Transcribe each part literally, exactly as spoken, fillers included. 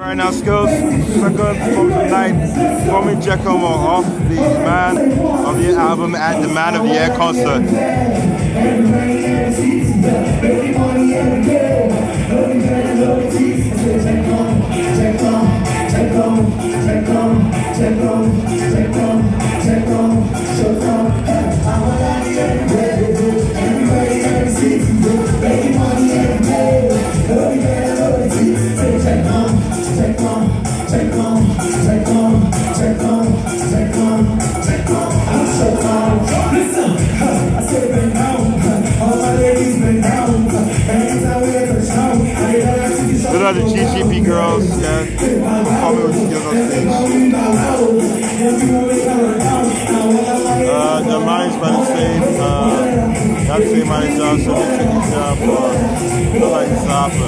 Right now, Skills, second from the night, performing Giacomo off the Man of the Year album at the Man of the Year concert. Those are the G G P girls, yeah, performing with Skills on stage. Uh, the minds by the same, uh, that same manager, so they take this job for, look like it's happening.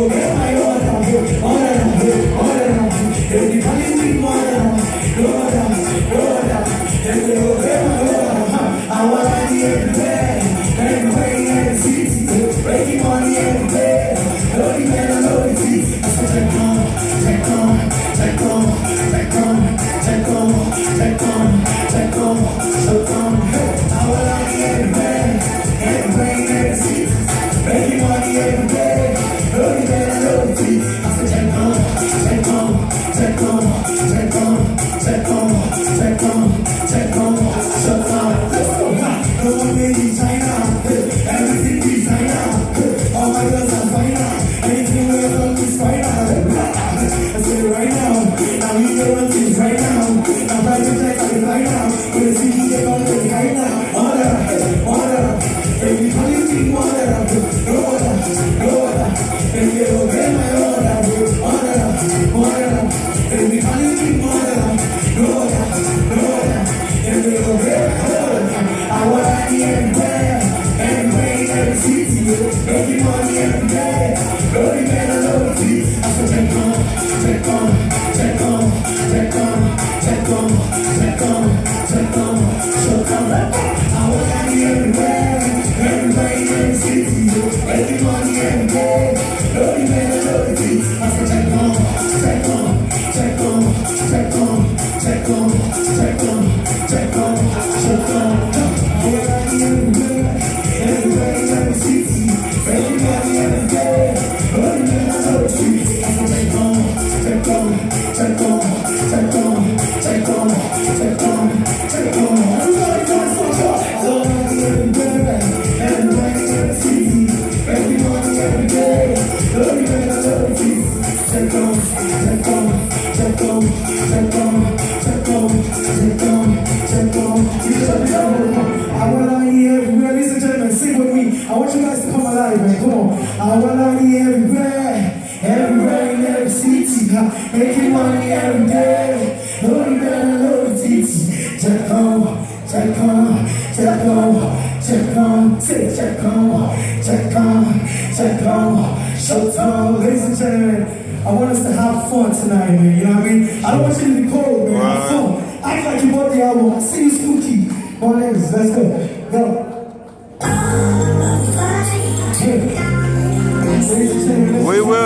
Ladies and gentlemen, I want us to have fun tonight, man. You know what I mean? I don't want you to be cold, man. Have fun. Act like you bought the album. I see you spooky. Come on, ladies, let's go. Go. Ladies and gentlemen, we will.